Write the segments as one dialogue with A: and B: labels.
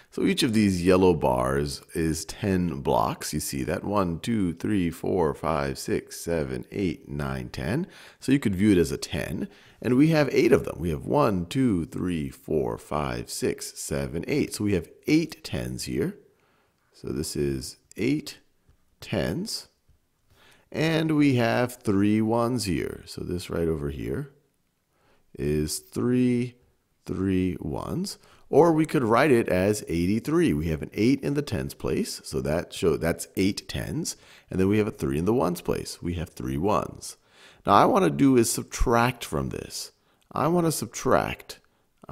A: So each of these yellow bars is 10 blocks. You see that? 1, 2, 3, 4, 5, 6, 7, 8, 9, 10. So you could view it as a 10. And we have 8 of them. We have 1, 2, 3, 4, 5, 6, 7, 8. So we have 8 tens here. So this is 8 tens. And we have 3 ones here. So this right over here is 3 ones. Or we could write it as 83. We have an 8 in the tens place, so that's 8 tens. And then we have a 3 in the ones place. We have 3 ones. Now I want to do is subtract from this. I want to subtract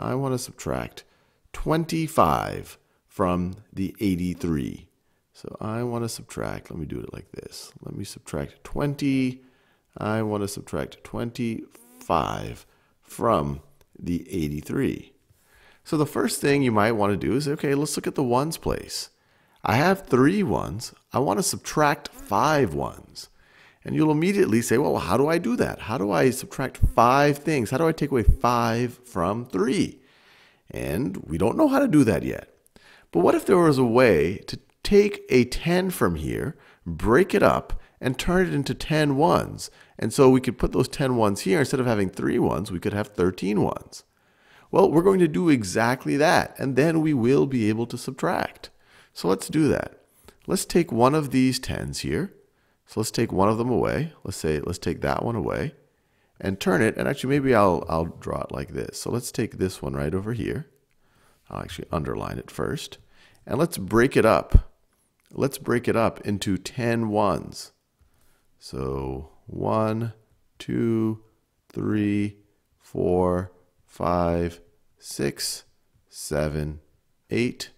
A: 25 from the 83. So I want to subtract, let me do it like this. Let me subtract 20. I want to subtract 25 from the 83. So the first thing you might want to do is, okay, let's look at the ones place. I have 3 ones. I want to subtract 5 ones. And you'll immediately say, well, how do I do that? How do I subtract 5 things? How do I take away 5 from 3? And we don't know how to do that yet. But what if there was a way to take a 10 from here, break it up, and turn it into 10 ones? And so we could put those 10 ones here. Instead of having 3 ones, we could have 13 ones. Well, we're going to do exactly that, and then we will be able to subtract. So let's do that. Let's take one of these 10s here. So let's take one of them away. Let's take that one away and turn it, and actually maybe I'll draw it like this. So let's take this one right over here. I'll actually underline it first. And let's break it up. Let's break it up into 10 ones. So 1, 2, 3, 4, 5, 6, 7, 8,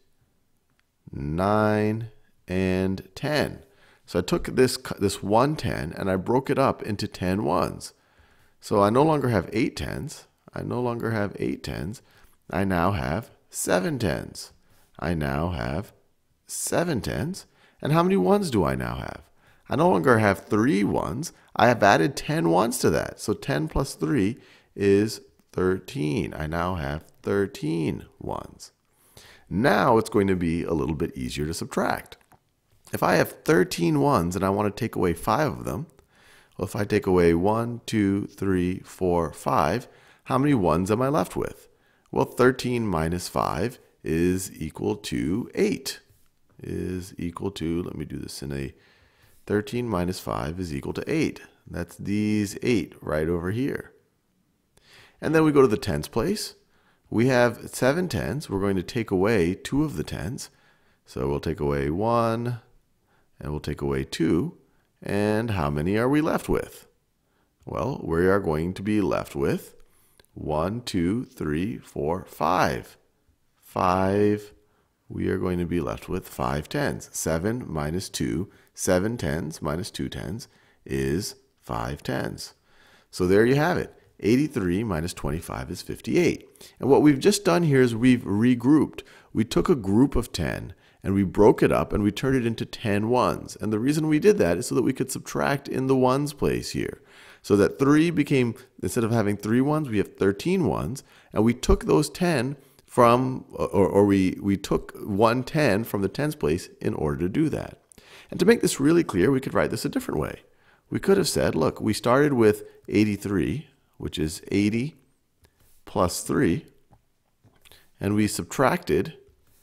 A: 9, and 10. So I took this one 10 and I broke it up into 10 ones. So I no longer have 8 tens. I no longer have 8 tens. I now have 7 tens. I now have 7 tens. And how many ones do I now have? I no longer have 3 ones. I have added 10 ones to that. So 10 plus 3 is 13. I now have 13 ones. Now it's going to be a little bit easier to subtract. If I have 13 ones and I want to take away 5 of them, well, if I take away 1, 2, 3, 4, 5, how many ones am I left with? Well, 13 minus 5 is equal to 8. Is equal to, let me do this in a, 13 minus 5 is equal to 8. That's these 8 right over here. And then we go to the tens place. We have 7 tens. We're going to take away 2 of the tens. So we'll take away 1, and we'll take away 2. And how many are we left with? Well, we are going to be left with 1, 2, 3, 4, 5. 5. We are going to be left with 5 tens. 7 minus 2, 7 tens minus 2 tens is 5 tens. So there you have it. 83 minus 25 is 58. And what we've just done here is we've regrouped. We took a group of 10 and we broke it up and we turned it into 10 ones. And the reason we did that is so that we could subtract in the ones place here. So that 3 became, instead of having 3 ones, we have 13 ones. And we took those 10 from, we took 1 10 from the tens place in order to do that. And to make this really clear, we could write this a different way. We could have said, look, we started with 83, which is 80 plus 3, and we subtracted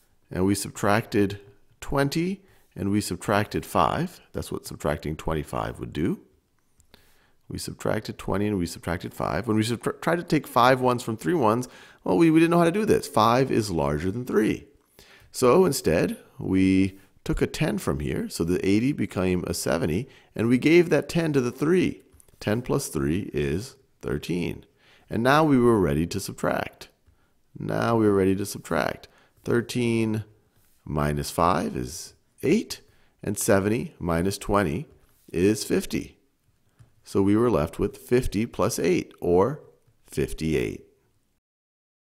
A: 20, and we subtracted 5. That's what subtracting 25 would do. We subtracted 20 and we subtracted 5. When we tried to take 5 ones from 3 ones, well, we didn't know how to do this. 5 is larger than 3. So instead, we took a 10 from here, so the 80 became a 70, and we gave that 10 to the 3. 10 plus 3 is 13. And now we were ready to subtract. 13 minus 5 is 8, and 70 minus 20 is 50. So we were left with 50 plus 8, or 58.